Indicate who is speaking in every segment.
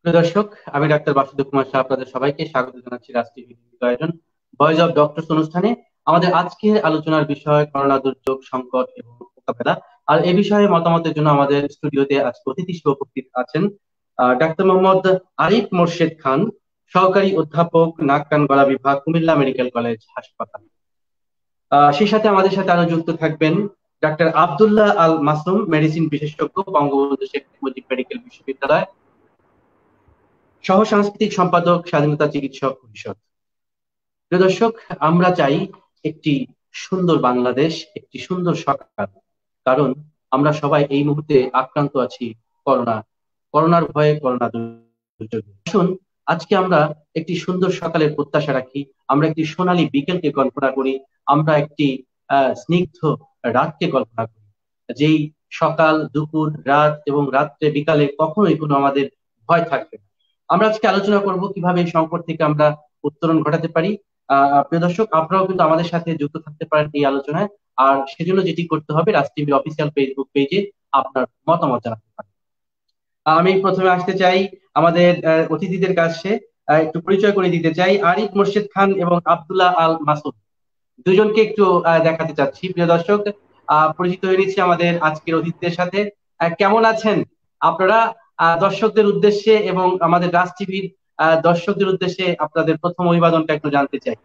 Speaker 1: প্রিয় দর্শক, আমি ডাক্তার বাসুদেব কুমার শাহ আপনাদের সবাইকে স্বাগত জানাচ্ছি রাষ্ট্রীয় ভিত্তিক আয়োজন ভয়েস অফ ডক্টরস অনুষ্ঠানে। আমাদের আজকের আলোচনার বিষয় করোনা দুর্যোগ, সংকট এবং মোকাবেলা। আর এ বিষয়ে মতামতের জন্য আমাদের স্টুডিওতে আজকে অতিথি হিসেবে উপস্থিত আছেন ডাক্তার মোহাম্মদ আরিফ মোর্শেদ খান, সহকারী অধ্যাপক, নাক কান গলা বিভাগ, কুমিল্লা মেডিকেল কলেজ হাসপাতাল। সেই সাথে আমাদের সাথে আরো যুক্ত থাকবেন ডাক্তার আব্দুল্লাহ আল মাসুম, মেডিসিন বিশেষজ্ঞ, বঙ্গবন্ধু শেখ মুজিব মেডিকেল বিশ্ববিদ্যালয়, সহ সাংস্কৃতিক সম্পাদক, স্বাধীনতা চিকিৎসক পরিষদ। প্রিয় দর্শক, আমরা চাই একটি সুন্দর বাংলাদেশ, একটি সুন্দর সরকার। কারণ আমরা সবাই এই মুহূর্তে আক্রান্ত আছি করোনা করোনার ভয়ে, করোনা দুর্যোগে। আসুন আজকে আমরা একটি সুন্দর সকালের প্রত্যাশা রাখি, আমরা একটি সোনালী বিকেলকে কল্পনা করি, আমরা একটি স্নিগ্ধ রাতকে কল্পনা করি, যেই সকাল, দুপুর, রাত এবং রাত্রে বিকালে কখনোই কোনো আমাদের ভয় থাকবে না। আমরা আজকে আলোচনা করব কিভাবে এই সংকট থেকে আমরা উত্তরণ ঘটাতে পারি। প্রিয় দর্শক, আপনারাও কিন্তু আমাদের সাথে যুক্ত থাকতে পারেন এই আলোচনায়। আর সেজন্য যেটি করতে হবে, রাজ টিভির অফিসিয়াল ফেসবুক পেজে আপনার মতামত জানাতে পারেন। আমি প্রথমে আসতে চাই আমাদের অতিথিদের কাছে, একটু পরিচয় করে দিতে চাই। আরিফ মোর্শেদ খান এবং আব্দুল্লাহ আল মাসুদ দুজনকে একটু দেখাতে চাচ্ছি। প্রিয় দর্শক, পরিচিত হয়ে নিচ্ছি আমাদের আজকের অতিথিদের সাথে। কেমন আছেন আপনারা? দর্শকদের উদ্দেশ্যে এবং আমাদের রাজ টিভির দর্শকদের উদ্দেশ্যে আপনাদের প্রথম অভিবাদনটা একটু জানতে চাই।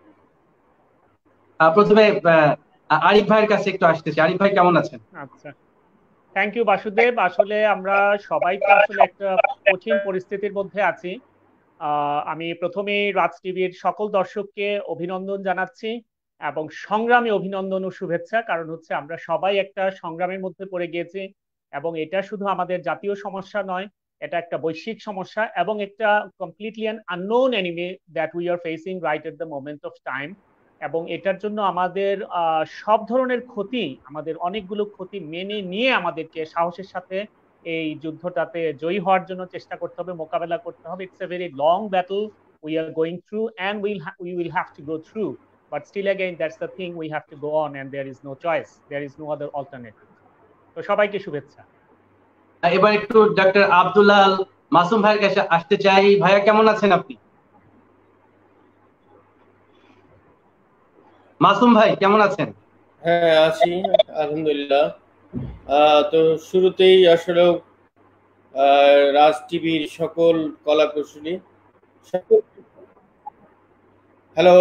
Speaker 1: প্রথমে আরিফ ভাইয়ের কাছে একটু আসতেছি। আরিফ ভাই, কেমন আছেন?
Speaker 2: আচ্ছা, থ্যাংক ইউ বাসুদেব। আসলে আমরা সবাই তো আসলে একটা কঠিন পরিস্থিতির মধ্যে আছি। আমি প্রথমেই রাজ টিভির সকল দর্শককে অভিনন্দন জানাচ্ছি এবং সংগ্রামী অভিনন্দন ও শুভেচ্ছা। কারণ হচ্ছে আমরা সবাই একটা সংগ্রামের মধ্যে পড়ে গিয়েছি এবং এটা শুধু আমাদের জাতীয় সমস্যা নয়, এটা একটা বৈশ্বিক সমস্যা এবং একটা completely an unknown enemy that we are facing right at the moment of time. এবং এটার জন্য আমাদের সব ধরনের ক্ষতি, আমাদের অনেকগুলো ক্ষতি মেনে নিয়ে আমাদেরকে সাহসের সাথে এই যুদ্ধটাতে জয়ী হওয়ার জন্য চেষ্টা করতে হবে, মোকাবেলা করতে হবে। It's a very long battle we are going through and we will have to go through, but still again that's the thing, we have to go on and there is no choice, there is no other alternative. তো সবাইকে শুভেচ্ছা।
Speaker 1: এবার একটু doctor Abdullah Al Masum ভাইয়ের কাছে আসতে চাই। ভাইয়া, কেমন আছেন আপনি? মাসুম ভাই, কেমন আছেন?
Speaker 3: হ্যাঁ, আছি আলহামদুলিল্লাহ। তো শুরুতেই আসলে রাজ টিভির সকল কলা কুশলী, হ্যালো,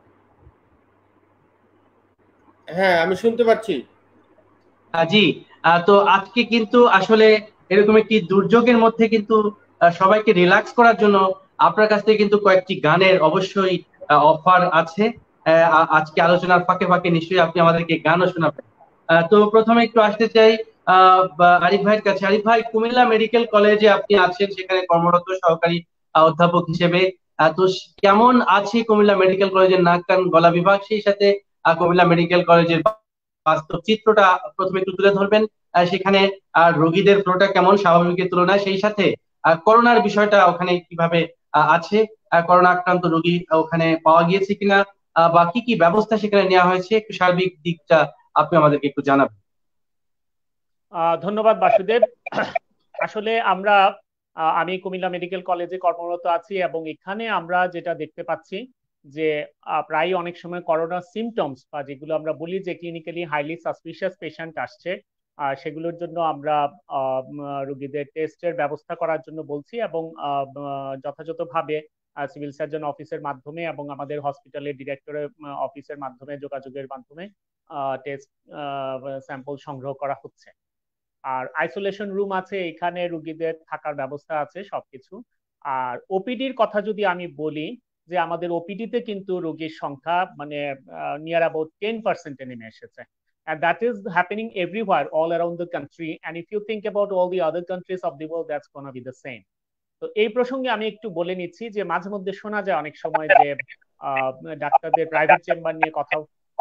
Speaker 3: হ্যাঁ আমি শুনতে পাচ্ছি।
Speaker 1: জি। তো আজকে কিন্তু আসলে এরকম একটি দুর্যোগের মধ্যে কিন্তু সবাইকে রিল্যাক্স করার জন্য আপনার কাছ থেকে কিন্তু কয়েকটি গানের অবশ্যই অফার আছে। আজকে আলোচনার ফাঁকে ফাঁকে নিশ্চয়ই আপনি আমাদেরকে গানও শোনাবেন। তো প্রথমে একটু আসতে চাই আরিফ ভাইয়ের কাছে। আরিফ ভাই, কুমিল্লা মেডিকেল কলেজে আপনি আছেন, সেখানে কর্মরত সহকারী অধ্যাপক হিসেবে। তো কেমন আছে কুমিল্লা মেডিকেল কলেজের নাক কান গলা বিভাগ, সেই সাথে কুমিল্লা মেডিকেল কলেজের বাস্তব চিত্রটা প্রথমে একটু তুলে ধরবেন? সেখানে রোগীদের ফ্লোটা কেমন স্বাভাবিকের তুলনায়, সেই সাথে করোনার বিষয়টা ওখানে কিভাবে আছে, করোনা আক্রান্ত রোগী ওখানে পাওয়া গিয়েছে কিনা, বা কি কি ব্যবস্থা সেখানে নেওয়া হয়েছে, একটু সার্বিক দিকটা আপনি আমাদেরকে একটু জানাবেন।
Speaker 2: ধন্যবাদ বাসুদেব। আসলে আমি কুমিল্লা মেডিকেল কলেজে কর্মরত আছি এবং এখানে আমরা যেটা দেখতে পাচ্ছি যে প্রায় অনেক সময় করোনা সিমটমস বা যেগুলো আমরা বলি যে ক্লিনিক্যালি হাইলি সাসপিশিয়াস পেশেন্ট আসছে, সেগুলোর জন্য আমরা রোগীদের টেস্টের ব্যবস্থা করার জন্য বলছি এবং যথাযথভাবে সিভিল সার্জন অফিসের মাধ্যমে এবং আমাদের হসপিটালের ডিরেক্টরের অফিসের মাধ্যমে, যোগাযোগের মাধ্যমে টেস্ট স্যাম্পল সংগ্রহ করা হচ্ছে। আর আইসোলেশন রুম আছে, এখানে রোগীদের থাকার ব্যবস্থা আছে সবকিছু। আর ওপিডির কথা যদি আমি বলি, যে আমাদের ওপিডিতে কিন্তু রোগীর সংখ্যা মানে নিয়ার অ্যাবাউট 10% নেমে এসেছে। And that is happening everywhere all around the country, and if you think about all the other countries of the world, that's gonna be the same. তো এই প্রসঙ্গে আমি একটু বলে নিচ্ছি যে মাঝে মধ্যে শোনা যায় অনেক সময় যে ডাক্তারদের প্রাইভেট চেম্বার নিয়ে কথা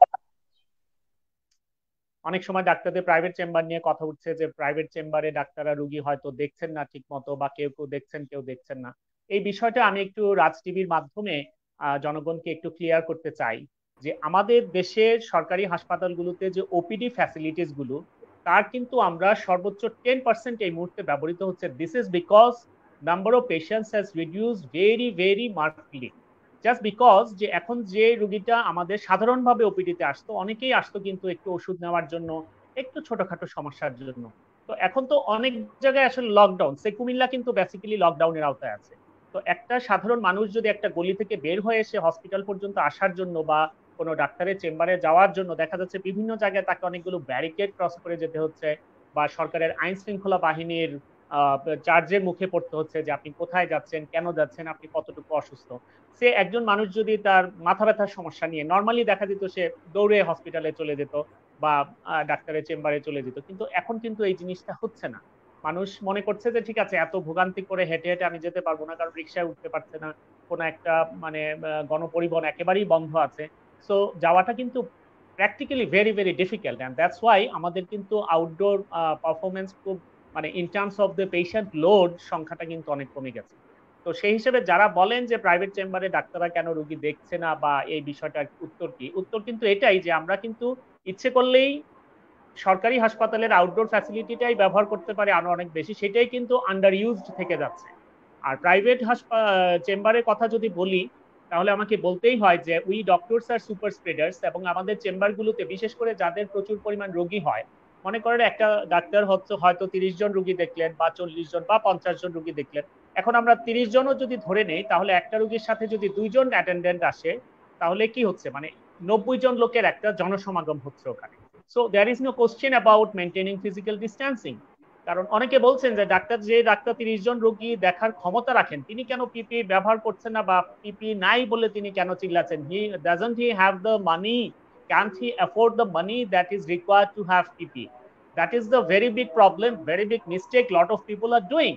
Speaker 2: অনেক সময় ডাক্তারদের প্রাইভেট চেম্বার নিয়ে কথা উঠছে, যে প্রাইভেট চেম্বারে ডাক্তাররা রুগী হয়তো দেখছেন না ঠিক মতো, বা কেউ কেউ দেখছেন, কেউ দেখছেন না। এই বিষয়টা আমি একটু রাজ টিভির মাধ্যমে জনগণকে একটু ক্লিয়ার করতে চাই যে আমাদের দেশের সরকারি হাসপাতালগুলোতে যে ওপিডি ফ্যাসিলিটিস গুলো, তার কিন্তু আমরা সর্বোচ্চ 10% এই মুহূর্তে ব্যবহৃত হচ্ছে। This is because number of patients has reduced very very markedly, just because যে এখন যে রুগীটা আমাদের সাধারণভাবে ওপিডিতে আসতো, অনেকেই আসতো কিন্তু একটু ওষুধ নেওয়ার জন্য, একটু ছোটখাটো সমস্যার জন্য। তো এখন তো অনেক জায়গায় আসলে লকডাউন, সে কুমিল্লা কিন্তু বেসিক্যালি লকডাউনের আওতায় আছে। তো একটা সাধারণ মানুষ যদি একটা গলি থেকে বের হয়ে এসে হসপিটাল পর্যন্ত আসার জন্য বা কোনো ডাক্তারের চেম্বারে যাওয়ার জন্য, দেখা যাচ্ছে বিভিন্ন জায়গায় তাকে অনেকগুলো ব্যারিকেড ক্রস করে যেতে হচ্ছে, বা সরকারের আইন শৃঙ্খলা বাহিনীর চার্জের মুখে পড়তে হচ্ছে যে আপনি কোথায় যাচ্ছেন, কেন যাচ্ছেন, আপনি কতটুকু অসুস্থ। সে একজন মানুষ যদি তার মাথা ব্যথার সমস্যা নিয়ে, নর্মালি দেখা যেত সে দৌড়ে হসপিটালে চলে যেত বা ডাক্তারের চেম্বারে চলে যেত, কিন্তু এখন কিন্তু এই জিনিসটা হচ্ছে না। মানুষ মনে করছে যে ঠিক আছে, এত ভোগান্তি করে হেঁটে হেঁটে আমি যেতে পারবো না, কারণ রিক্সায় উঠতে পারছে না, কোনো একটা মানে গণপরিবহন একেবারেই বন্ধ আছে। সো যাওয়াটা কিন্তু practically very very difficult, and that's why আমাদের কিন্তু আউটডোর পারফরমেন্স খুব মানে in terms of the patient load সংখ্যাটা কিন্তু অনেক কমে গেছে। তো সেই হিসেবে যারা বলেন যে প্রাইভেট চেম্বারে ডাক্তাররা কেন রোগী দেখছে না বা এই বিষয়টার উত্তর কি, উত্তর কিন্তু এটাই যে আমরা কিন্তু ইচ্ছে করলেই সরকারি হাসপাতালের আউটডোর ফ্যাসিলিটিটাই ব্যবহার করতে পারি আরো অনেক বেশি, সেটাই কিন্তু আন্ডার ইউজড থেকে যাচ্ছে। আর প্রাইভেট চেম্বারের কথা যদি বলি, তাহলে আমাকে বলতেই হয় যে we doctors are super spreaders, এবং আমাদের চেম্বারগুলোতে বিশেষ করে যাদের প্রচুর পরিমাণ রোগী হয়, মনে করেন একটা ডাক্তার হয়তো 30 জন রোগী দেখলেন বা 40 জন বা 50 জন রোগী দেখলেন। এখন আমরা 30 জনও যদি ধরে নেই, তাহলে একটা রোগীর সাথে যদি 2 জন অ্যাটেন্ডেন্ট আসে, তাহলে কি হচ্ছে, মানে 90 জন লোকের একটা জনসমাগম হচ্ছে ওখানে। So there is no question about maintaining physical distancing. কারণ অনেকে বলছেন যে ডাক্তার 30 জন রোগী দেখার ক্ষমতা রাখেন, তিনি কেন পিপি ব্যবহার করছেন না, বা পিপি নাই বলে তিনি কেন চিল্লাচ্ছেন? He have the money, can't he afford the money that is required to have PPE? That is the very big problem, very big mistake lot of people are doing.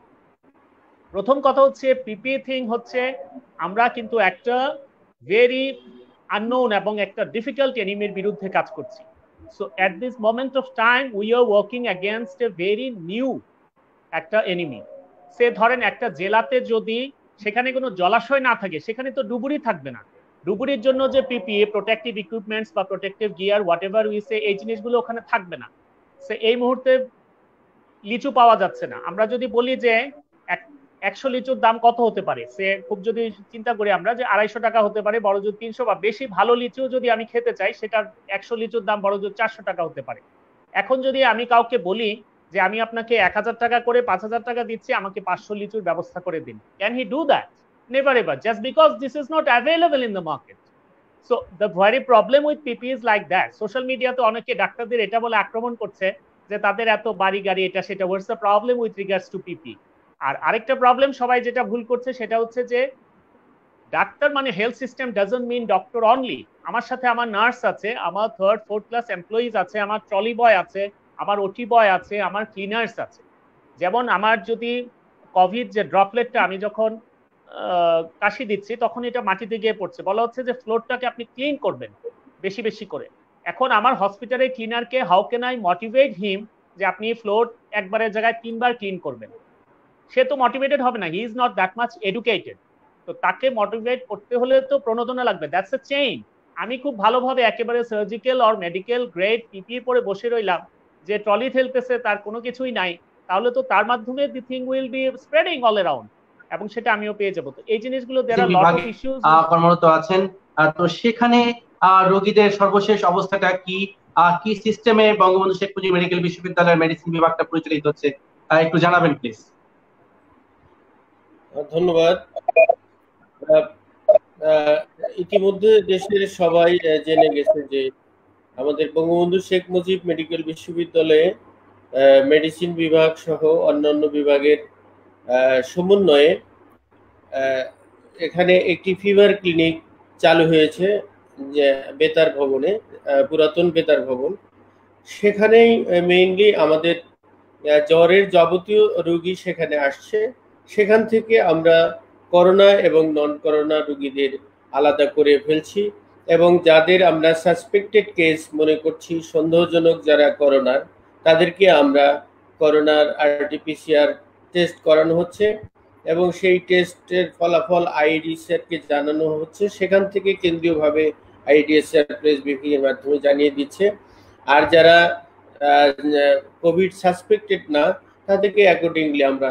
Speaker 2: প্রথম কথা হচ্ছে পিপিই থিং হচ্ছে, আমরা কিন্তু একটা very unknown এবং একটা difficult এনিমির বিরুদ্ধে কাজ করছি। So at this moment of time we are working against a very new একটা এনিমি। সে ধরেন একটা জেলাতে যদি সেখানে কোনো জলাশয় না থাকে, সেখানে তো ডুবুরি থাকবে না। ডুবুরির জন্য যে পিপিই, প্রোটেক্টিভ ইকুইপমেন্টস বা protective gear, whatever we say, এই জিনিসগুলো ওখানে থাকবে না। সে এই মুহূর্তে লিচু পাওয়া যাচ্ছে না। আমরা যদি বলি যে 100 লিচুর দাম কত হতে পারে, সে খুব যদি চিন্তা করি আমরা যে 250 টাকা হতে পারে, বড় জোর 300, বা বেশি ভালো লিচু যদি আমি খেতে চাই, সেটার 100 লিচুর দাম বড় জোর 400 টাকা হতে পারে। এখন যদি আমি কাউকে বলি যে আমি আপনাকে 1000 টাকা করে 5000 টাকা দিচ্ছি, আমাকে 500 লিচুর ব্যবস্থা করে দিন, can he do that? Never ever, just because this is not available in the market. So the very problem with PPE is like that. Social মিডিয়াতে অনেকে ডাক্তারদের এটা বলে আক্রমণ করছে যে তাদের এত বাড়ি গাড়ি, এটা সেটা। What's the problem with regards to PPE? আর আরেকটা প্রবলেম সবাই যেটা ভুল করছে, সেটা হচ্ছে যে ডাক্তার মানে health system doesn't mean doctor only. আমার সাথে আমার নার্স আছে, আমার 3rd 4th ক্লাস এমপ্লয়িজ আছে, আমার ট্রলি বয় আছে, আমার ওটি বয় আছে, আমার ক্লিনার্স আছে। যেমন আমার যদি কোভিড যে ড্রপলেটটা আমি যখন কাশি দিচ্ছি, তখন এটা মাটিতে গিয়ে পড়ছে, বলা হচ্ছে যে ফ্লোরটাকে আপনি ক্লিন করবেন বেশি বেশি করে। এখন আমার হসপিটালের ক্লিনারকে, how can I motivate him যে আপনি ফ্লোর একবারের জায়গায় 3 বার ক্লিন করবেন? সে তো মোটিভেটেড হবে না, he is not that much educated. তো তাকে মোটিভেট করতে হলে তো প্রণোদনা লাগবে, দ্যাটস এ চেইন। আমি খুব ভালোভাবে একেবারে surgical or medical grade PPE পরে বসে রইলাম, যে ট্রলি ঠেলতেছে, তার কোনো কিছুই নাই, তাহলে তো তার মাধ্যমে the thing will be spreading all around, এবং সেটা আমিও পেয়ে যাবো। তো এই জিনিসগুলো দেয়ার আর লট অফ ইস্যুস।
Speaker 1: কর্মরত আছেন, তো সেখানে রোগীদের সর্বশেষ অবস্থাটা কি, কি সিস্টেমে বঙ্গবন্ধু শেখ মুজিব মেডিকেল বিশ্ববিদ্যালয়ের মেডিসিন বিভাগটা পরিচালিত হচ্ছে, একটু জানাবেন প্লিজ।
Speaker 3: ধন্যবাদ। ইতিমধ্যে দেশের সবাই জেনে গেছে যে আমাদের বঙ্গবন্ধু শেখ মুজিব মেডিকেল বিশ্ববিদ্যালয়ে মেডিসিন বিভাগ সহ অন্যান্য বিভাগের সমন্বয়ে এখানে একটি ফিভার ক্লিনিক চালু হয়েছে, যে বেতার ভবনে, পুরাতন বেতার ভবন। সেখানেই মেইনলি আমাদের জ্বরের যাবতীয় রোগী সেখানে আসছে। সেখান থেকে আমরা করোনা এবং নন করোনা রোগীদের আলাদা করে ফেলছি, এবং যাদের আমরা সাসপেক্টেড কেস মনে করছি, সন্দেহজনক যারা করোনার, তাদেরকে আমরা করোনার আরটিপিসিআর টেস্ট করানো হচ্ছে, এবং সেই টেস্টের ফলাফল আইডিএসআরকে জানানো হচ্ছে। সেখান থেকে কেন্দ্রীয়ভাবে আইডিএসআর প্রেস ব্রিফিং এর মাধ্যমে জানিয়ে দিচ্ছে। আর যারা কোভিড সাসপেক্টেড না, তাদেরকে অ্যাকর্ডিংলি আমরা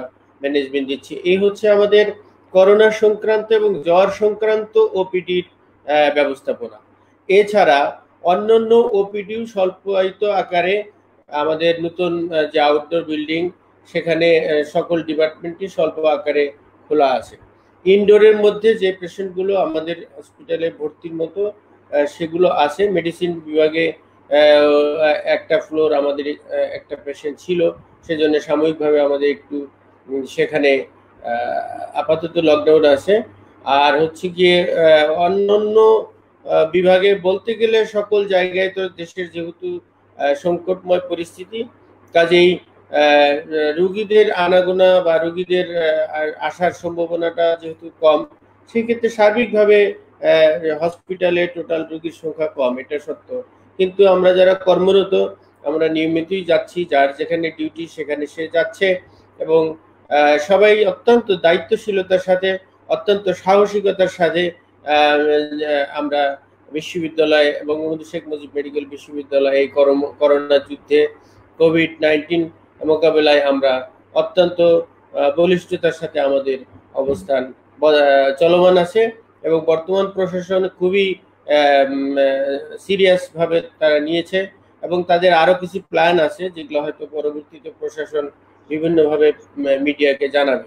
Speaker 3: ম্যানেজমেন্ট দিচ্ছি। এই হচ্ছে আমাদের করোনা সংক্রান্ত এবং জ্বর সংক্রান্ত ওপিডির ব্যবস্থাপনা। এছাড়া অন্যান্য ওপিডিও স্বল্পায়িত আকারে আমাদের নতুন যে আউটডোর বিল্ডিং, সেখানে সকল ডিপার্টমেন্টই স্বল্প আকারে খোলা আছে। ইনডোরের মধ্যে যে পেশেন্টগুলো আমাদের হসপিটালে ভর্তির মতো সেগুলো আছে। মেডিসিন বিভাগে একটা ফ্লোর আমাদের একটা পেশেন্ট ছিল, সেজন্য সাময়িকভাবে আমাদের একটু সেখানে আপাতত লকডাউন আছে। আর হচ্ছে গিয়ে অন্যান্য বিভাগে বলতে গেলে সকল জায়গায় তো দেশের যেহেতু সংকটময় পরিস্থিতি, কাজেই রুগীদের আনাগোনা বা রুগীদের আসার সম্ভাবনাটা যেহেতু কম, সেক্ষেত্রে সার্বিকভাবে হসপিটালে টোটাল রোগীর সংখ্যা কম, এটা সত্য। কিন্তু আমরা যারা কর্মরত, আমরা নিয়মিতই যাচ্ছি, যার যেখানে ডিউটি সেখানে সে যাচ্ছে, এবং সবাই অত্যন্ত দায়িত্বশীলতার সাথে, অত্যন্ত সাহসিকতার সাথে আমরা বিশ্ববিদ্যালয়, বঙ্গবন্ধু শেখ মুজিব মেডিকেল বিশ্ববিদ্যালয় এই করোনা যুদ্ধে কোভিড-19 মোকাবেলায় আমরা অত্যন্ত বলিষ্ঠতার সাথে আমাদের অবস্থান চলমান আছে, এবং বর্তমান প্রশাসন খুবই সিরিয়াস ভাবে তারা নিয়েছে, এবং তাদের আরো কিছু প্ল্যান আছে যেগুলো হয়তো পরবর্তীতে প্রশাসন বিভিন্নভাবে মিডিয়াকে জানাবে।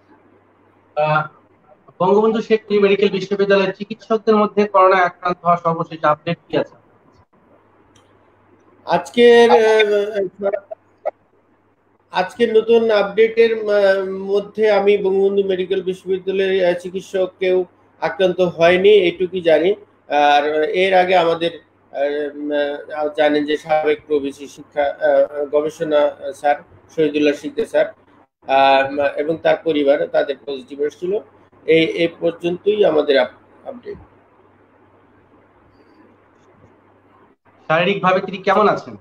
Speaker 1: বঙ্গবন্ধু শেখ মুজিব মেডিকেল বিশ্ববিদ্যালয়ের চিকিৎসকদের মধ্যে করোনা আক্রান্ত হওয়ার সর্বশেষ আপডেট কি আছে?
Speaker 3: আজকের নতুন আপডেটের মধ্যে আমি বঙ্গবন্ধু মেডিকেল বিশ্ববিদ্যালয়ের চিকিৎসক কেউ আক্রান্ত হয়নি এইটুকুই জানি। আর এর আগে আমাদের জানেন যে সাবেক প্রবেশী শিক্ষা গবেষণা স্যার শহীদুল্লাহ সিকদার স্যার এবং তার পরিবার, তাদের পজিটিভ এসেছিল। এই পর্যন্তই আমাদের আপডেট।
Speaker 1: শারীরিকভাবে তিনি কেমন আছেন?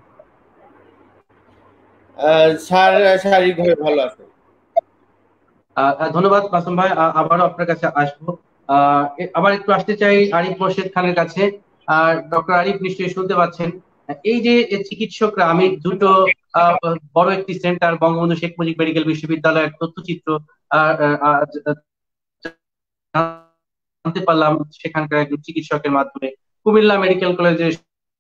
Speaker 3: স্যার শারীরিকভাবে ভালো আছেন।
Speaker 1: ধন্যবাদ মাসুম ভাই, আবারও আপনার কাছে আসবো। আবার একটু আসতে চাই আরিফ মোর্শেদ খানের কাছে। ডক্টর আরিফ নিশ্চয়ই শুনতে পাচ্ছেন, এই যে চিকিৎসকরা, আমি দুটো বড় একটি সেন্টার বঙ্গবন্ধু শেখ মুজিব মেডিকেল বিশ্ববিদ্যালয়ের তথ্যচিত্র জানতে পারলাম সেখানকার একজন চিকিৎসকের মাধ্যমে। কুমিল্লা মেডিকেল কলেজের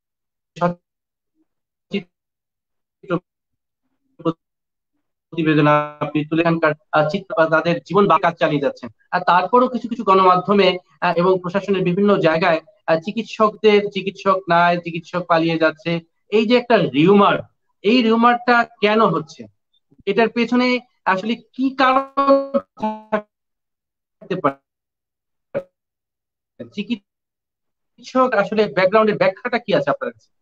Speaker 1: প্রতিবেদন আপনি তুলে তাদের জীবন বা কাজ চালিয়ে যাচ্ছেন। আর তারপরও কিছু কিছু গণমাধ্যমে এবং প্রশাসনের বিভিন্ন জায়গায় চিকিৎসক নাই, চিকিৎসক পালিয়ে যাচ্ছে, এই যে একটা রিউমার, এই রিউমারটা কেন হচ্ছে? এটার পেছনে আসলে কি কারণ থাকতে পারে? চিকিৎসক আসলে ব্যাকগ্রাউন্ডের ব্যাখ্যাটা কি আছে আপনার কাছে?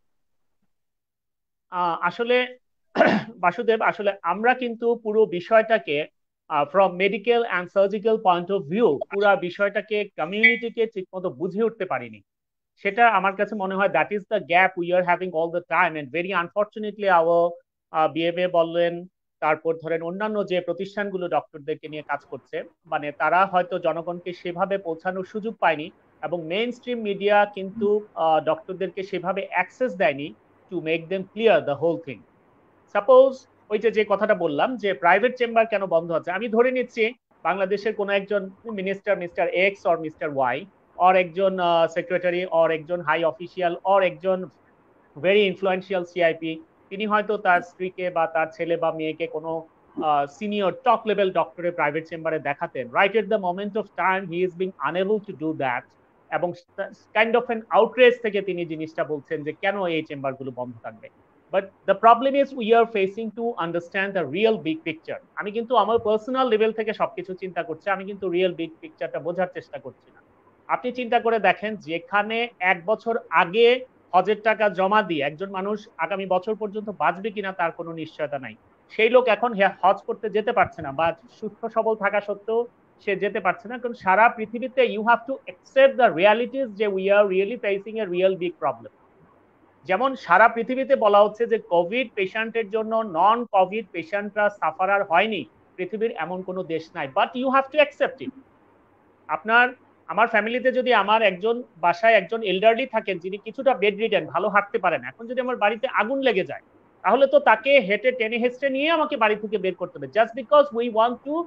Speaker 2: আসলে বাসুদেব, আসলে আমরা কিন্তু পুরো বিষয়টাকে from medical and surgical point of view পুরো বিষয়টাকে কমিউনিটিকে ঠিকমতো বুঝে উঠতে পারিনি। সেটা আমার কাছে মনে হয় that is the gap we are having all the time, and very unfortunately our BMA বললেন, তারপর ধরেন অন্যান্য যে প্রতিষ্ঠানগুলো ডক্টরদেরকে নিয়ে কাজ করছে, মানে তারা হয়তো জনগণকে সেভাবে পৌঁছানোর সুযোগ পায়নি, এবং মেইন স্ট্রিম মিডিয়া কিন্তু ডক্টরদেরকে সেভাবে অ্যাক্সেস দেয়নি to make them clear the whole thing. Suppose ওই যে কথাটা বললাম যে প্রাইভেট চেম্বার কেন বন্ধ হচ্ছে, আমি ধরে নিচ্ছি বাংলাদেশের কোনো একজন minister, mister x or mister y, or একজন সেক্রেটারি, অর একজন হাই অফিসিয়াল, অর একজন ভেরি ইনফ্লুয়েন্সিয়াল সিআইপি, তিনি হয়তো তার স্ত্রীকে বা তার ছেলে বা মেয়েকে কোনো সিনিয়র টপ লেভেল ডক্টরের প্রাইভেট চেম্বারে দেখাতেন। Right at the moment of time he is being unable to do that, এবং কাইন্ড অফ এন আউটরেজ থেকে তিনি জিনিসটা বলছেন যে কেন এই চেম্বারগুলো বন্ধ থাকবে। But the problem is we are facing to understand the real big picture. আমি কিন্তু আমার পার্সোনাল লেভেল থেকে সবকিছু চিন্তা করছি, আমি কিন্তু রিয়েল বিগ পিকচারটা বোঝার চেষ্টা করছি না। আপনি চিন্তা করে দেখেন, যেখানে 1 বছর আগে হজের টাকা জমা দিয়ে একজন মানুষ আগামী বছর পর্যন্ত বাঁচবে কিনা তার কোনো নিশ্চয়তা নাই, সেই লোক এখন হজ করতে যেতে পারছে না, বা সুস্থ সবল থাকা সত্ত্বেও সে যেতে পারছে না, কারণ সারা পৃথিবীতে you have to accept the realities যে we are really facing a real big problem. যেমন সারা পৃথিবীতে বলা হচ্ছে যে কোভিড পেশেন্টের জন্য নন কোভিড পেশেন্টরা সাফারার হয়নি, পৃথিবীর এমন কোনো দেশ নাই, but you have to accept it. আমার ফ্যামিলিতে যদি আমার একজন বাসায় একজন এল্ডারলি থাকেন যিনি কিছুটা বেড রিডেন, ভালো হাঁটতে পারেন, এখন যদি আমার বাড়িতে আগুন লেগে যায়, তাহলে তো তাকে হেঁটে টেনে হেঁচড়ে নিয়ে আমাকে বাড়ি থেকে বের করতে হবে, just because we want to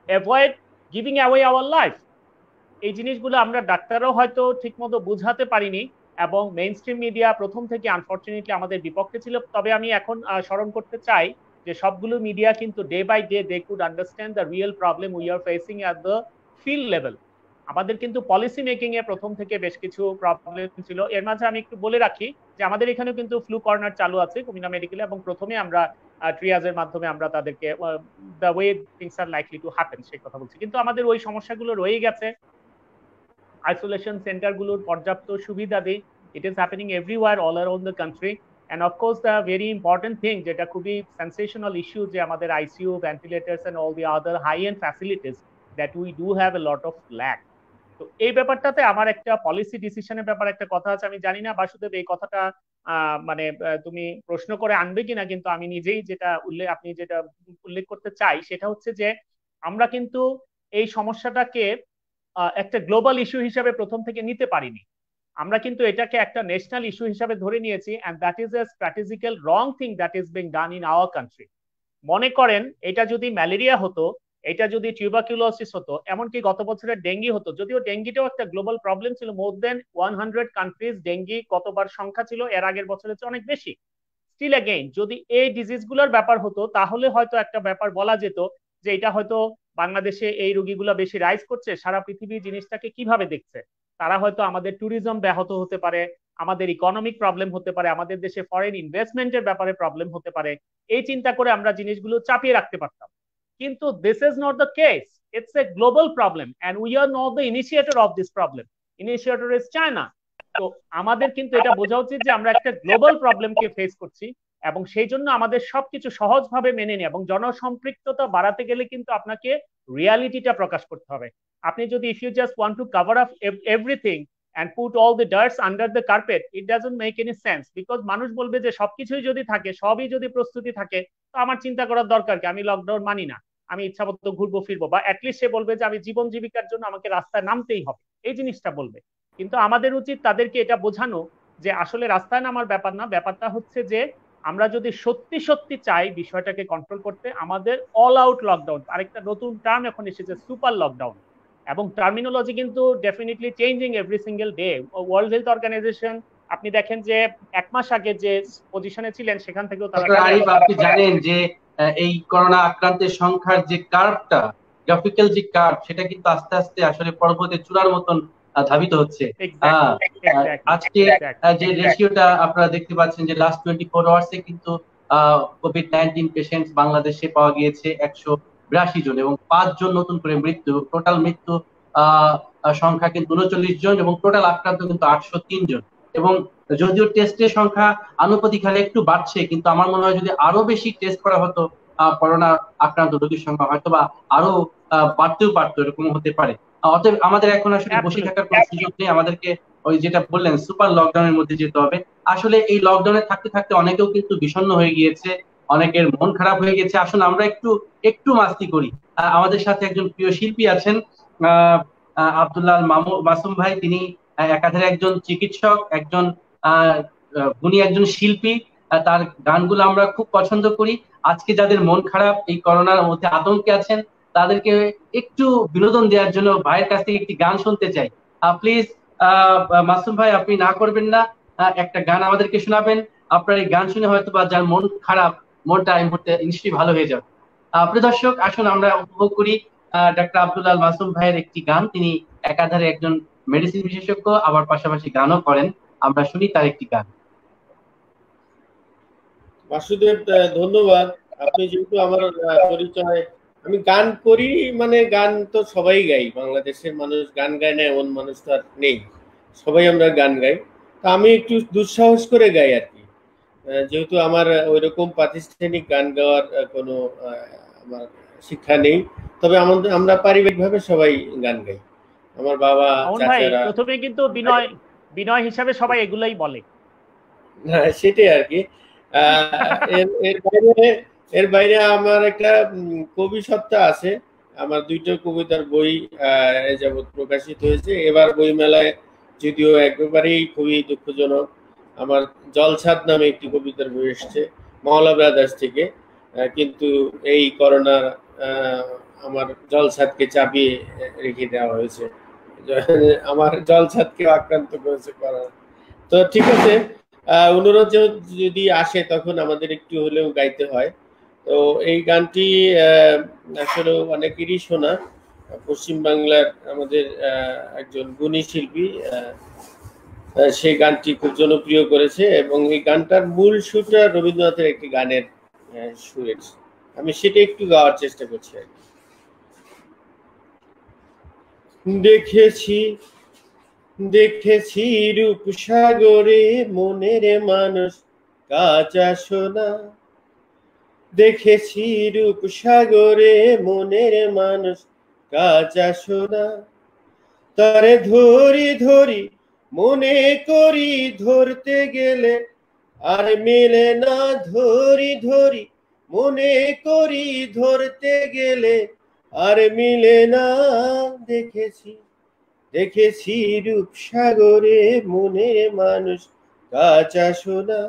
Speaker 2: avoid giving away our life. এই জিনিসগুলো আমরা ডাক্তারও হয়তো ঠিকমতো বুঝাতে পারিনি এবং মেইন স্ট্রিম মিডিয়া প্রথম থেকে আনফরচুনেটলি আমাদের বিপক্ষে ছিল। তবে আমি এখন স্মরণ করতে চাই যে সবগুলো মিডিয়া কিন্তু day by day they could understand the real problem we are facing at the field level. আমাদের কিন্তু পলিসি মেকিং এ প্রথম থেকে বেশ কিছু প্রবলেম ছিল। এর মাঝে আমি একটু বলে রাখি যে আমাদের এখানেও কিন্তু ফ্লু কর্নার চালু আছে কুমিল্লা মেডিকেলে, এবং প্রথমে আমরা ট্রিয়াজের মাধ্যমে আমরা তাদেরকে the way things are likely to happen সেই কথা বলছি। কিন্তু আমাদের ওই সমস্যাগুলো রয়ে গেছে। আইসোলেশন সেন্টারগুলোর পর্যাপ্ত সুবিধা দেই, it is happening everywhere all around the country. And of course the very important thing, যেটা খুবই সেন্সেশনাল ইস্যু, যে আমাদের ICU, ventilators and all the other high end facilities that we do have a lot of lack. তো এই ব্যাপারটাতে আমার একটা policy ডিসিশনের ব্যাপারে একটা কথা আছে। আমি জানি না বাসুদেব এই কথাটা মানে তুমি প্রশ্ন করে আনবে কিনা, কিন্তু আমি নিজেই যেটা আপনি যেটা উল্লেখ করতে চাই সেটা হচ্ছে যে আমরা কিন্তু এই সমস্যাটাকে একটা গ্লোবাল ইস্যু হিসেবে প্রথম থেকে নিতে পারিনি। আমরা কিন্তু এটাকে একটা ন্যাশনাল ইস্যু হিসেবে ধরে নিয়েছি, and that is a strategical wrong thing that is being done in our country. মনে করেন এটা যদি ম্যালেরিয়া হতো, এটা যদি টিউবারকুলোসিস হতো, এমনকি গত বছরের ডেঙ্গি হতো, যদিও ডেঙ্গিটাও একটা গ্লোবাল প্রবলেম ছিল, মোর দেন 100 কান্ট্রিজ ডেঙ্গি গতবার সংখ্যা ছিল এর আগের বছরের চেয়ে অনেক বেশি। স্টিল এগেইন যদি এই ডিজিজগুলোর ব্যাপার হতো তাহলে হয়তো একটা ব্যাপার বলা যেত যে এটা হয়তো বাংলাদেশে এই রোগীগুলো বেশি রাইজ করছে, সারা পৃথিবী জিনিসটাকে কিভাবে দেখছে, তারা হয়তো আমাদের ট্যুরিজম ব্যাহত হতে পারে, আমাদের ইকোনমিক প্রবলেম হতে পারে, আমাদের দেশে ফরেন ইনভেস্টমেন্টের ব্যাপারে প্রবলেম হতে পারে, এই চিন্তা করে আমরা জিনিসগুলো চাপিয়ে রাখতে পারতাম। কিন্তু this is not the case, it's a global problem and we are not the initiator of this problem, initiator is China. তো আমাদের কিন্তু এটা বোঝা উচিত যে আমরা একটা গ্লোবাল প্রবলেমকে ফেস করছি, এবং সেই জন্য আমাদের সবকিছু সহজভাবে মেনে নিয়ে এবং জনসম্পৃক্ততা বাড়াতে গেলে কিন্তু আপনাকে রিয়ালিটিটা প্রকাশ করতে হবে। আপনি যদি if you just want to cover up everything and put all the dirts under the carpet, it doesn't make any sense, because মানুষ বলবে যে সবকিছুই যদি থাকে, সবই যদি প্রস্তুতি থাকে, তো আমার চিন্তা করার দরকার কি, আমি লকডাউন মানি না, আমি ইচ্ছা মতো ঘুরবো ফিরবো, বা অ্যাটলিস্ট সে বলবে যে আমি জীবন জীবিকার জন্য আমাকে রাস্তায় নামতেই হবে, এই জিনিসটা বলবে। কিন্তু আমাদের উচিত তাদেরকে এটা বোঝানো যে আসলে রাস্তায় নামার ব্যাপার না, ব্যাপারটা হচ্ছে যে আমরা যদি সত্যি সত্যি চাই বিষয়টাকে কন্ট্রোল করতে, আমাদের অল আউট লকডাউন, আরেকটা নতুন টার্ম এখন এসেছে সুপার লকডাউন, এবং টার্মিনোলজি কিন্তু definitely changing every single day. World Health Organization আপনি দেখেন যে এক মাস আগে যে পজিশনে ছিলেন সেখান থেকেও তারা,
Speaker 1: আপনি জানেন যে এই করোনা আক্রান্তের সংখ্যার যে কার্ভটা, গ্রাফিক্যাল যে কার্ভ, সেটা কিন্তু আস্তে আস্তে আসলে পর্বতের চূড়ার মতন ধাবিত হচ্ছে। আজকে যে রেশিওটা আপনারা দেখতে পাচ্ছেন যে লাস্ট 24 আওয়ার্সে কিন্তু কোভিড-19 পেশেন্ট বাংলাদেশে পাওয়া গিয়েছে 182 জন, এবং 5 জন নতুন করে মৃত্যু। টোটাল মৃত্যু সংখ্যা কিন্তু 39 জন, এবং টোটাল আক্রান্ত কিন্তু 803 জন। এবং যদিও টেস্টের সংখ্যা আনুপাতিক হারে একটু বাড়ছে, কিন্তু আমার মনে হয় যদি আরো বেশি টেস্ট করা হতো করোনা আক্রান্ত রোগীর সংখ্যা হয়তো বা আরো বাড়তেও পারতো, এরকম হতে পারে। অতএব আমাদের এখন আসলে বসে থাকার কোনো সুযোগ নেই, আমাদেরকে ওই যেটা বললেন সুপার লকডাউনের মধ্যে যেতে হবে। আসলে এই লকডাউনে থাকতে থাকতে অনেকেও কিন্তু বিষণ্ণ হয়ে গিয়েছে, অনেকের মন খারাপ হয়ে গেছে। আসলে আমরা একটু মাস্তি করি। আমাদের সাথে একজন প্রিয় শিল্পী আছেন, আব্দুল্লাহ মাসুম ভাই। তিনি একাধারে একজন চিকিৎসক, একজন উনি একজন শিল্পী। তার গানগুলো আমরা খুব পছন্দ করি। আজকে যাদের মন খারাপ, এই করোনার মধ্যে আতঙ্কে আছেন, তাদেরকে একটু বিনোদন দেওয়ার জন্য ভাইয়ের কাছ থেকে একটি গান শুনতে চাই। প্লিজ মাসুম ভাই, আপনি না করবেন না, একটা গান আমাদেরকে শোনাবেন। আপনার এই গান শুনে হয়তো বা যার মন খারাপ, মনটা এই মুহূর্তে নিশ্চয়ই ভালো হয়ে যাবে। প্রিয় দর্শক, আসুন আমরা উপভোগ করি ডাক্তার আব্দুল্লাহ মাসুম ভাইয়ের একটি গান। তিনি একাধারে একজন মেডিসিন বিশেষজ্ঞ, আবার পাশাপাশি গানও করেন। আমরা শুনি তার একটি গান।
Speaker 3: বাসুদেব, ধন্যবাদ। আপনি যেহেতু আমার পরিচয়, আমি গান করি, মানে গান তো সবাই গাই, বাংলাদেশের মানুষ গান গায় না এমন মানুষ তো আর নেই, সবাই আমরা গান গাই। তা আমি একটু দুঃসাহস করে গাই আর কি, যেহেতু আমার ওইরকম প্রাতিষ্ঠানিক গান গাওয়ার কোনো আমার শিক্ষা নেই। তবে আমরা পারিবারিকভাবে সবাই গান গাই, আমার বাবা, চাচারা।
Speaker 2: প্রথমে কিন্তু বিনয় হিসাবে সবাই এগুলাই বলে।
Speaker 3: হ্যাঁ, সেটাই আর কি। এর বাইরে আমার একটা কবি সত্তা আছে। আমার 2টা কবিতার বই যাবৎ প্রকাশিত হয়েছে। এবার বই মেলায় যদিও একেবারেই খুবই দুঃখজনক, আমার জলছাদ নামে একটি কবিতার বই এসছে মাওলা ব্রাদার্স থেকে, কিন্তু এই করোনার আমার জলছাদকে চাপিয়ে রেখে দেওয়া হয়েছে। আমার জলছাদকে আক্রান্ত করেছে করা। তো ঠিক আছে, অনুরোধ যদি আসে তখন আমাদের একটু হলেও গাইতে হয়। তো এই গানটি আসলে অনেকেরই শোনা, পশ্চিম বাংলার আমাদের একজন গুণী শিল্পী সেই গানটি খুব জনপ্রিয় করেছে, এবং এই গানটার মূল সুরটা রবীন্দ্রনাথের একটি গানের সুরের। আমি সেটা একটু গাওয়ার চেষ্টা করছি আর কি। দেখেছি রূপসাগরে মনের মানুষ কাঁচা সোনা, দেখেছি রূপসাগরে মনের মানুষ কাঁচা সোনা, তারে ধরি মনে করি ধরতে গেলে আর মেলে না, ধরি মনে করি ধরতে গেলে আর মিলে না। দেখেছি রূপসাগরে মনের মানুষ কাঁচা সোনা,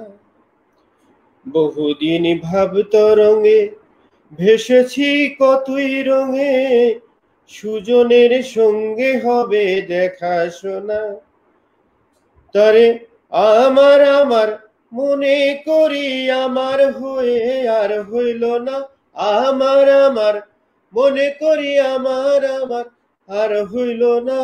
Speaker 3: বহুদিন ভাব তরঙ্গে ভেসেছি কতই রঙে, সুজনের সঙ্গে হবে দেখা শোনা, তারে আমার মনে করি আমার হয়ে আর হইল না, আমার মনে করি আমার আর হইল না।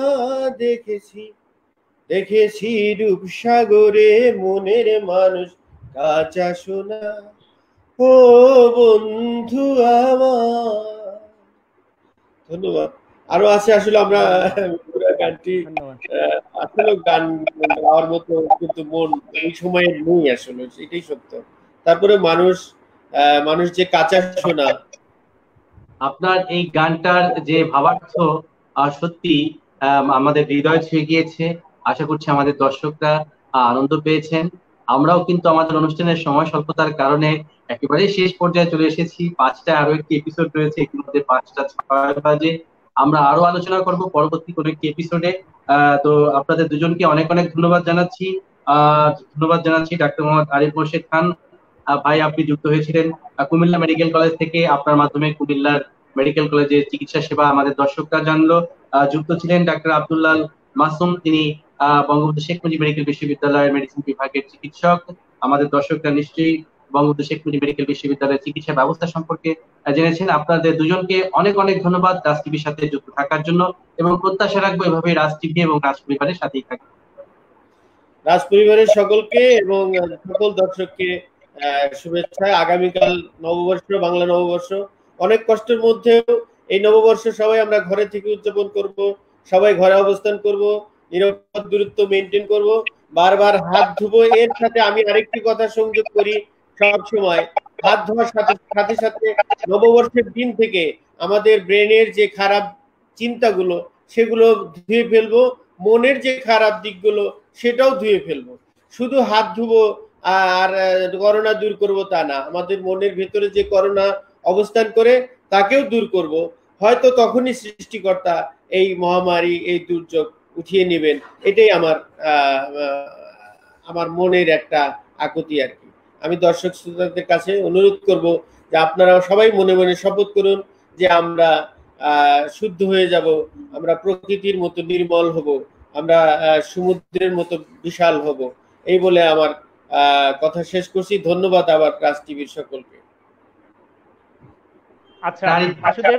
Speaker 3: দেখেছি রূপসাগরে মনের মানুষ কাঁচা সোনা, ও বন্ধু আমার। ধন্যবাদ। আরো আছে, আসলে আমরা পুরো গানটি আসলে গান গাওয়ার মতো কিন্তু মন এই সময়ে নেই, আসলে এটাই সত্য। তারপরে মানুষ যে কাঁচা সোনা।
Speaker 1: আপনার এই গানটার যে ভাবার্থ সত্যি আমাদের হৃদয় ছুঁয়ে গিয়েছে। আশা করছি আমাদের দর্শকরা আনন্দ পেয়েছেন। আমরাও কিন্তু আমাদের অনুষ্ঠানের সময় স্বল্পতার কারণে একেবারে শেষ পর্যায়ে চলে এসেছি। 5টা আরো একটি এপিসোড রয়েছে, ইতিমধ্যে 5টা 6 বাজে। আমরা আরো আলোচনা করব পরবর্তী কোনো একটি এপিসোডে। তো আপনাদের দুজনকে অনেক অনেক ধন্যবাদ জানাচ্ছি। ডাক্তার মোহাম্মদ আরিফ মোর্শেদ খান ভাই, আপনি যুক্ত হয়েছিলেন কুমিল্লা মেডিকেল কলেজ থেকে। আপনার মাধ্যমে কুমিল্লার মেডিকেল কলেজের চিকিৎসা সেবা আমাদের দর্শকরা জানলো। যুক্ত ছিলেন ডাক্তার আব্দুল্লাল মাসুম, তিনি বঙ্গবন্ধু শেখ মুজিব মেডিকেল বিশ্ববিদ্যালয়ের মেডিসিন বিভাগের চিকিৎসক। আমাদের দর্শকরা নিশ্চয়ই বঙ্গবন্ধু শেখ মুজিব মেডিকেল বিশ্ববিদ্যালয়ের চিকিৎসা ব্যবস্থা সম্পর্কে জেনেছেন। আপনাদের দুজনকে অনেক অনেক ধন্যবাদ রাজ টিভির সাথে যুক্ত থাকার জন্য, এবং প্রত্যাশা রাখবো এভাবে রাজ টিভি এবং রাজ পরিবারের সাথেই থাকবে।
Speaker 3: রাজ পরিবারের সকলকে এবং সকল দর্শককে শুভেচ্ছা। আগামীকাল নববর্ষ, বাংলা নববর্ষ। অনেক কষ্টের মধ্যেও এই নববর্ষ সবাই আমরা ঘরে থেকে উদযাপন করব, সবাই ঘরে অবস্থান করব, নিরাপদ দূরত্ব মেনটেন করব, বারবার হাত ধুবো। এর সাথে আমি আরেকটি কথা সংযোগ করি, সব সময় হাত ধোয়ার সাথে সাথে নববর্ষের দিন থেকে আমাদের ব্রেনের যে খারাপ চিন্তাগুলো সেগুলো ধুয়ে ফেলবো, মনের যে খারাপ দিকগুলো সেটাও ধুয়ে ফেলবো। শুধু হাত ধুবো আর করোনা দূর করব তা না, আমাদের মনের ভেতরে যে করোনা অবস্থান করে তাকেও দূর করব। হয়তো তখনই সৃষ্টিকর্তা এই মহামারী, এই দুর্যোগ উঠিয়ে নেবেন। এটাই আমার মনের একটা আকুতি আর কি। আমি দর্শক শ্রোতাদের কাছে অনুরোধ করব যে আপনারা সবাই মনে মনে শপথ করুন যে আমরা শুদ্ধ হয়ে যাব, আমরা প্রকৃতির মতো নির্মল হব, আমরা সমুদ্রের মতো বিশাল হব। এই বলে আমার কথা শেষ করছি। ধন্যবাদ আবার রাজ টিভির সকলকে।
Speaker 2: আচ্ছা বাসুদেব,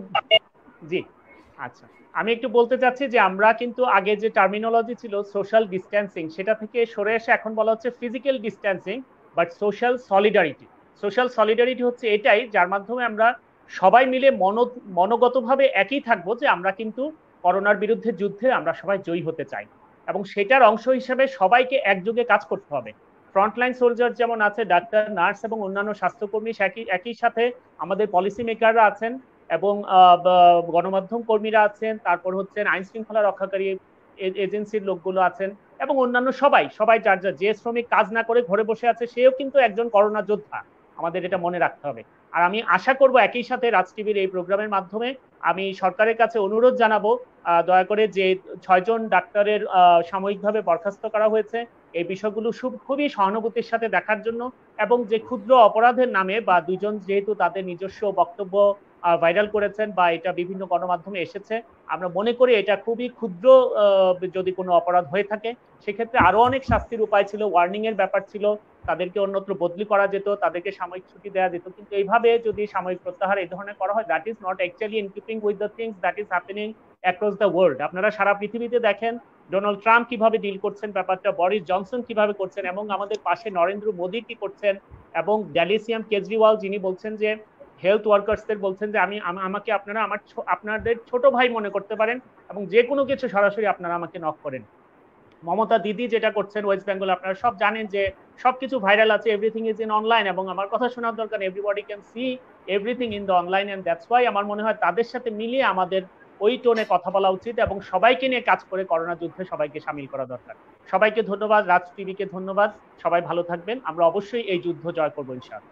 Speaker 2: আমি একটু বলতে চাচ্ছি যে আমরা কিন্তু আগে যে টার্মিনোলজি ছিল সোশ্যাল ডিস্টেন্সিং, সেটা থেকে সরে এসে এখন বলা হচ্ছে physical distancing, but social solidarity হচ্ছে এটাই যার মাধ্যমে আমরা সবাই মিলে মনোগতভাবে একই থাকবো যে আমরা কিন্তু করোনার বিরুদ্ধে যুদ্ধে আমরা সবাই জয়ী হতে চাই, এবং সেটার অংশ হিসেবে সবাইকে একযোগে কাজ করতে হবে। ফ্রন্টলাইন সোলজার যেমন আছে, ডাক্তার, নার্স এবং অন্যান্য স্বাস্থ্যকর্মী, একই সাথে আমাদের পলিসি মেকাররা আছেন এবং গণমাধ্যম কর্মীরা আছেন, তারপর হচ্ছেন আইন শৃঙ্খলা রক্ষাকারী এজেন্সির লোকগুলো আছেন, এবং অন্যান্য সবাই যার যে শ্রমিক কাজ না করে ঘরে বসে আছে সেও কিন্তু একজন করোনা যোদ্ধা। আমাদের এটা মনে রাখতে হবে। আর আমি আশা করব একই সাথে রাজ টিভির এই প্রোগ্রামের মাধ্যমে আমি সরকারের কাছে অনুরোধ জানাবো দয়া করে যে 6 জন ডাক্তারের সাময়িকভাবে বরখাস্ত করা হয়েছে এই বিষয়গুলো খুবই সহানুভূতির সাথে দেখার জন্য, এবং যে ক্ষুদ্র অপরাধের নামে বা দুজন যেহেতু তাদের নিজস্ব বক্তব্য ভাইরাল করেছেন বা এটা বিভিন্ন গণমাধ্যমে এসেছে, আমরা মনে করি এটা খুবই ক্ষুদ্র যদি কোনো অপরাধ হয়ে থাকে সেক্ষেত্রে আরো অনেক শাস্তির উপায় ছিল, ওয়ার্নিং এর ব্যাপার ছিল, তাদেরকে অন্যত্র বদলি করা যেত, তাদেরকে সাময়িক ছুটি দেওয়া যেত। কিন্তু এইভাবে যদি সাময়িক প্রত্যাহার এই ধরনের করা হয়, that is not actually in keeping with the things that is happening across the world. আপনারা সারা পৃথিবীতে দেখেন ডোনাল্ড ট্রাম্প কিভাবে ডিল করছেন ব্যাপারটা, বরিস জনসন কিভাবে করছেন, এবং আমাদের পাশে নরেন্দ্র মোদী কি করছেন, এবং ড্যালিসিয়াম কেজরিওয়াল যিনি বলছেন যে হেলথ ওয়ার্কার্সদের বলছেন যে আমাকে আপনারা আপনাদের ছোট ভাই মনে করতে পারেন এবং যে কোনো কিছু সরাসরি আপনারা আমাকে নক করেন। মমতা দিদি যেটা করছেন ওয়েস্ট বেঙ্গল, আপনারা সব জানেন যে সবকিছু ভাইরাল আছে, এভরিথিং ইজ ইন অনলাইন, এবং আমার কথা শোনার দরকার, everybody can see everything in the online, and that's why আমার মনে হয় তাদের সাথে মিলিয়ে আমাদের ওই টোনে কথা বলা উচিত এবং সবাইকে নিয়ে কাজ করে করোনা যুদ্ধে সবাইকে সামিল করা দরকার। সবাইকে ধন্যবাদ, রাজ টিভিকে ধন্যবাদ, সবাই ভালো থাকবেন, আমরা অবশ্যই এই যুদ্ধ জয় করবো ইনশাআল্লাহ।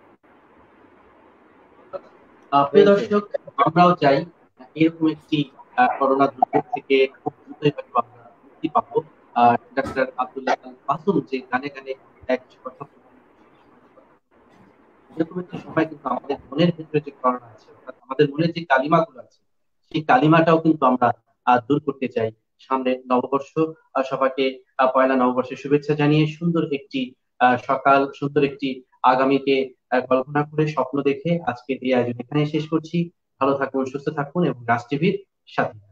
Speaker 1: প্রিয় দর্শক, আমরাও চাই এরকম একটি করোনা দুর্যোগ থেকে খুব দ্রুতই হয়তো আমরা মুক্তি পাবো। ডাক্তার আব্দুল্লাহ আল মাসুম যে গানে গানে এক কথা এরকম একটি সময় কিন্তু আমাদের মনের ভিতরে যে করোনা আছে, অর্থাৎ আমাদের মনে যে কালিমাগুলো আছে, সেই কালিমাটাও কিন্তু আমরা দূর করতে চাই। সামনে নববর্ষ, সবাইকে পয়লা নববর্ষের শুভেচ্ছা জানিয়ে সুন্দর একটি সকাল, সুন্দর একটি আগামীকে কল্পনা করে স্বপ্ন দেখে আজকে এই আয়োজন এখানে শেষ করছি। ভালো থাকুন, সুস্থ থাকুন এবং রাজ টিভির সাথে।